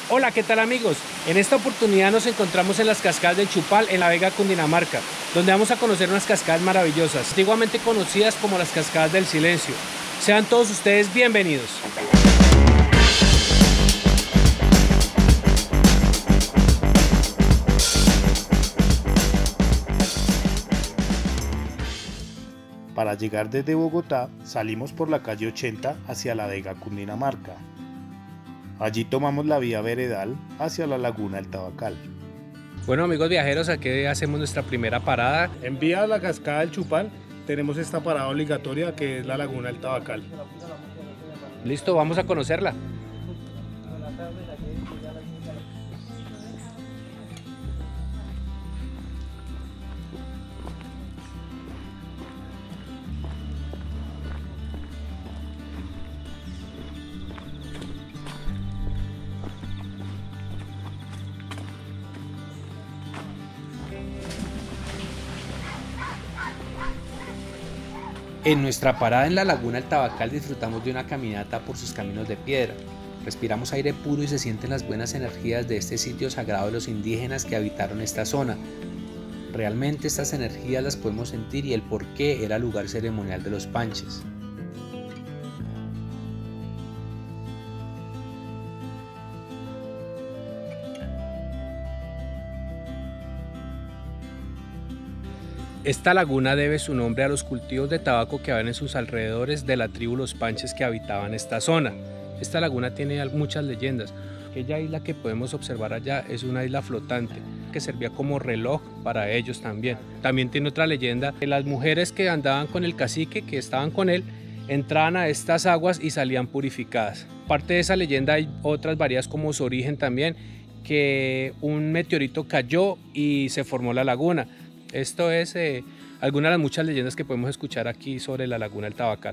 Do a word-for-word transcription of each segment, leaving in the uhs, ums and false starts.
Hola, ¿qué tal amigos? En esta oportunidad nos encontramos en las cascadas del Chupal, en la Vega, Cundinamarca, donde vamos a conocer unas cascadas maravillosas, antiguamente conocidas como las cascadas del silencio. Sean todos ustedes bienvenidos. Para llegar desde Bogotá, salimos por la calle ochenta hacia la Vega, Cundinamarca. Allí tomamos la vía veredal hacia la laguna El Tabacal. Bueno amigos viajeros, aquí hacemos nuestra primera parada. En vía a la cascada del Chupal tenemos esta parada obligatoria que es la laguna El Tabacal. Listo, vamos a conocerla. En nuestra parada en la laguna El Tabacal disfrutamos de una caminata por sus caminos de piedra. Respiramos aire puro y se sienten las buenas energías de este sitio sagrado de los indígenas que habitaron esta zona. Realmente estas energías las podemos sentir y el por qué era lugar ceremonial de los panches. Esta laguna debe su nombre a los cultivos de tabaco que había en sus alrededores de la tribu Los Panches que habitaban esta zona. Esta laguna tiene muchas leyendas. Aquella isla que podemos observar allá es una isla flotante que servía como reloj para ellos también. También tiene otra leyenda que las mujeres que andaban con el cacique, que estaban con él, entraban a estas aguas y salían purificadas. Aparte de esa leyenda hay otras varias como su origen también, que un meteorito cayó y se formó la laguna. Esto es eh, alguna de las muchas leyendas que podemos escuchar aquí sobre la laguna El Tabacal.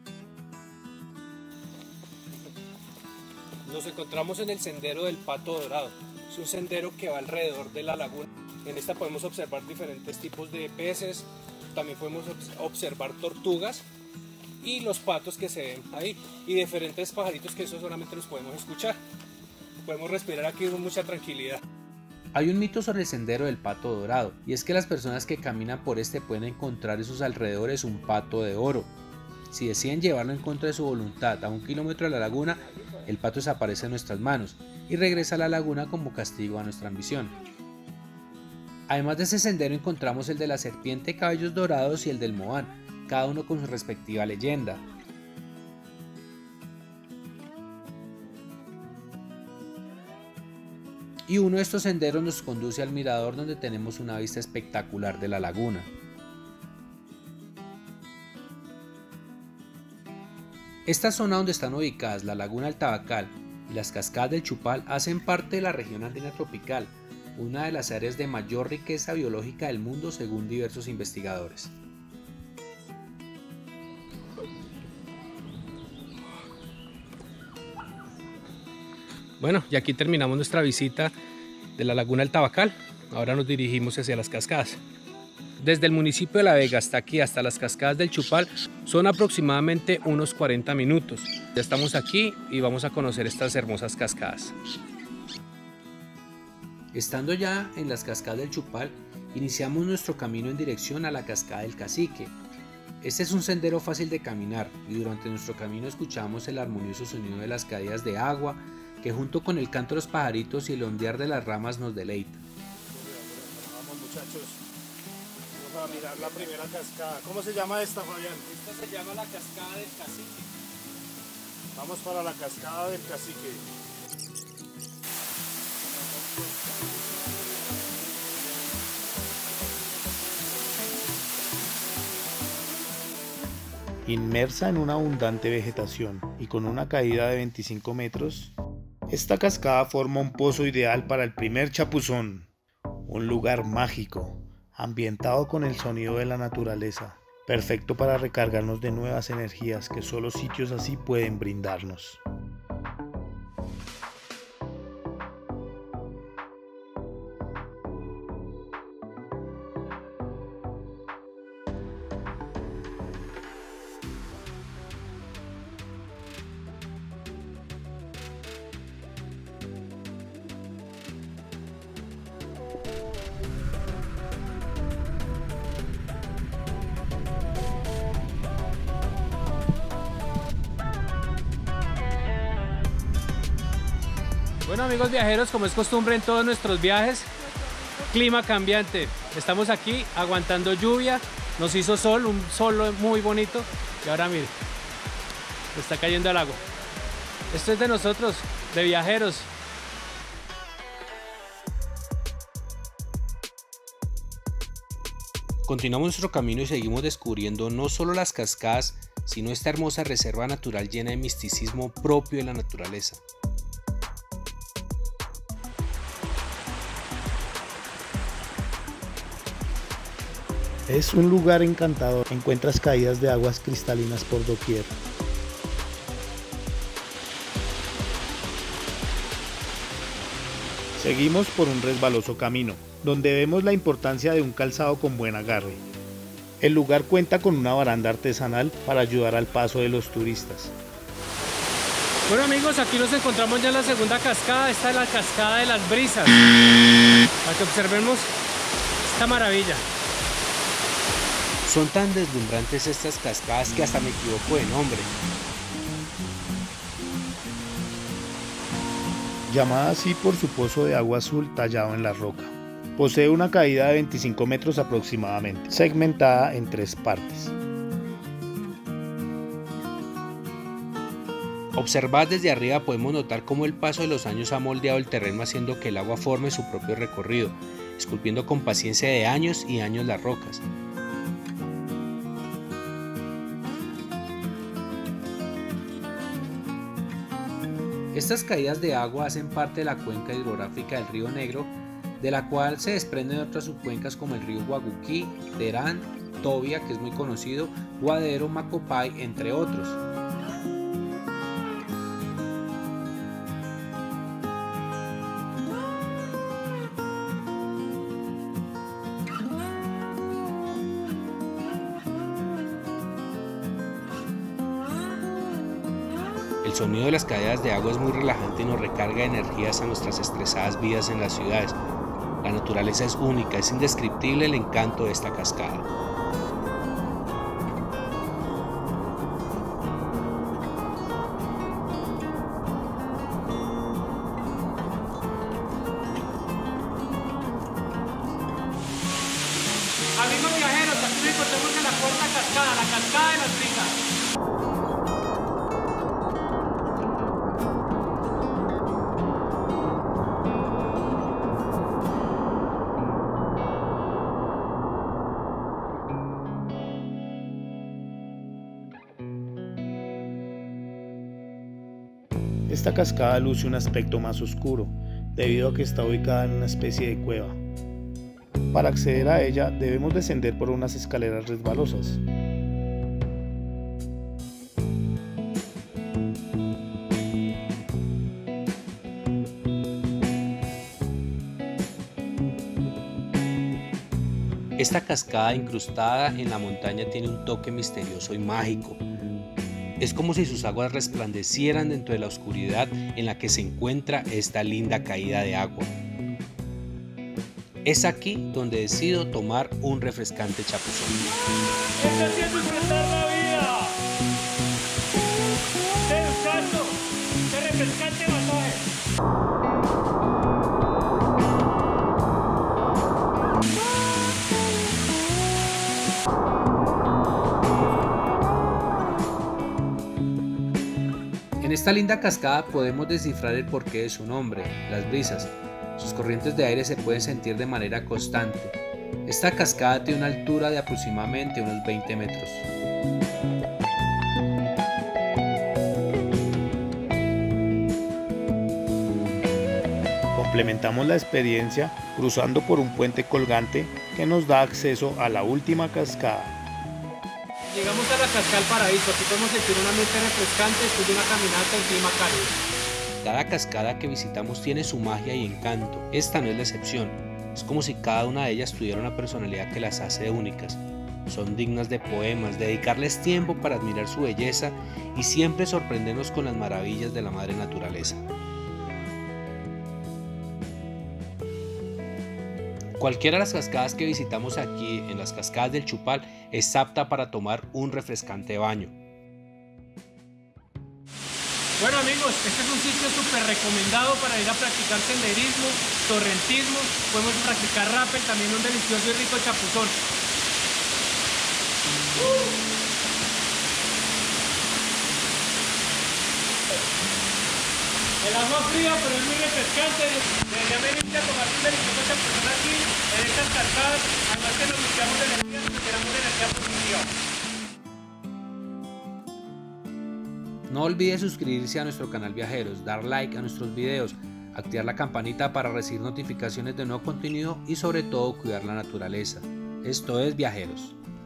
Nos encontramos en el sendero del Pato Dorado. Es un sendero que va alrededor de la laguna. En esta podemos observar diferentes tipos de peces, también podemos observar tortugas y los patos que se ven ahí y diferentes pajaritos que eso solamente los podemos escuchar. Podemos respirar aquí con mucha tranquilidad. Hay un mito sobre el sendero del Pato Dorado, y es que las personas que caminan por este pueden encontrar en sus alrededores un pato de oro. Si deciden llevarlo en contra de su voluntad a un kilómetro de la laguna, el pato desaparece en nuestras manos y regresa a la laguna como castigo a nuestra ambición. Además de ese sendero encontramos el de la serpiente de cabellos dorados y el del Moán, cada uno con su respectiva leyenda. Y uno de estos senderos nos conduce al mirador donde tenemos una vista espectacular de la laguna. Esta zona donde están ubicadas la laguna El Tabacal y las cascadas del Chupal hacen parte de la región andina tropical, una de las áreas de mayor riqueza biológica del mundo según diversos investigadores. Bueno, y aquí terminamos nuestra visita de la laguna El Tabacal. Ahora nos dirigimos hacia las cascadas. Desde el municipio de La Vega hasta aquí, hasta las cascadas del Chupal, son aproximadamente unos cuarenta minutos. Ya estamos aquí y vamos a conocer estas hermosas cascadas. Estando ya en las cascadas del Chupal, iniciamos nuestro camino en dirección a la cascada del Cacique. Este es un sendero fácil de caminar y durante nuestro camino escuchamos el armonioso sonido de las caídas de agua, que junto con el canto de los pajaritos y el ondear de las ramas nos deleita. Vamos muchachos, vamos a mirar la primera cascada. ¿Cómo se llama esta, Fabián? Esta se llama la cascada del Cacique. Vamos para la cascada del Cacique. Inmersa en una abundante vegetación y con una caída de veinticinco metros, esta cascada forma un pozo ideal para el primer chapuzón, un lugar mágico, ambientado con el sonido de la naturaleza, perfecto para recargarnos de nuevas energías que solo sitios así pueden brindarnos. Bueno amigos viajeros, como es costumbre en todos nuestros viajes, clima cambiante. Estamos aquí aguantando lluvia, nos hizo sol, un sol muy bonito y ahora mire, está cayendo el agua. Esto es de nosotros, de viajeros. Continuamos nuestro camino y seguimos descubriendo no solo las cascadas, sino esta hermosa reserva natural llena de misticismo propio de la naturaleza. Es un lugar encantador, encuentras caídas de aguas cristalinas por doquier. Seguimos por un resbaloso camino, donde vemos la importancia de un calzado con buen agarre. El lugar cuenta con una baranda artesanal para ayudar al paso de los turistas. Bueno amigos, aquí nos encontramos ya en la segunda cascada. Esta es la cascada de las brisas, para que observemos esta maravilla. Son tan deslumbrantes estas cascadas que hasta me equivoco de nombre. Llamada así por su pozo de agua azul tallado en la roca. Posee una caída de veinticinco metros aproximadamente, segmentada en tres partes. Observad desde arriba podemos notar cómo el paso de los años ha moldeado el terreno haciendo que el agua forme su propio recorrido, esculpiendo con paciencia de años y años las rocas. Estas caídas de agua hacen parte de la cuenca hidrográfica del río Negro, de la cual se desprenden otras subcuencas como el río Guaguquí, Terán, Tobia, que es muy conocido, Guadero, Macopay, entre otros. El sonido de las caídas de agua es muy relajante y nos recarga de energías a nuestras estresadas vidas en las ciudades. La naturaleza es única, es indescriptible el encanto de esta cascada. Amigos viajeros, aquí nos encontramos en la cuarta cascada, la cascada de las brisas. Esta cascada luce un aspecto más oscuro, debido a que está ubicada en una especie de cueva. Para acceder a ella debemos descender por unas escaleras resbalosas. Esta cascada incrustada en la montaña tiene un toque misterioso y mágico. Es como si sus aguas resplandecieran dentro de la oscuridad en la que se encuentra esta linda caída de agua. Es aquí donde decido tomar un refrescante chapuzón. ¡Está haciendo enfrentar la vida! ¡Qué descanso! ¡Qué refrescante masaje! En esta linda cascada podemos descifrar el porqué de su nombre, las brisas. Sus corrientes de aire se pueden sentir de manera constante. Esta cascada tiene una altura de aproximadamente unos veinte metros. Complementamos la experiencia cruzando por un puente colgante que nos da acceso a la última cascada. Llegamos a la cascada del Paraíso. Aquí podemos sentir un ambiente refrescante después de una caminata en clima cálido. Cada cascada que visitamos tiene su magia y encanto. Esta no es la excepción. Es como si cada una de ellas tuviera una personalidad que las hace únicas. Son dignas de poemas, de dedicarles tiempo para admirar su belleza y siempre sorprendernos con las maravillas de la madre naturaleza. Cualquiera de las cascadas que visitamos aquí en las cascadas del Chupal es apta para tomar un refrescante baño. Bueno amigos, este es un sitio súper recomendado para ir a practicar senderismo, torrentismo, podemos practicar rappel, también un delicioso y rico chapuzón. El agua fría, pero es muy refrescante. Deberían venirse a tomar un delicioso chapuzón aquí, en estas cascadas, además que nos limpiamos de energía, nos generamos de energía positiva. No olvide suscribirse a nuestro canal Viajeros, dar like a nuestros videos, activar la campanita para recibir notificaciones de nuevo contenido y sobre todo cuidar la naturaleza. Esto es Viajeros.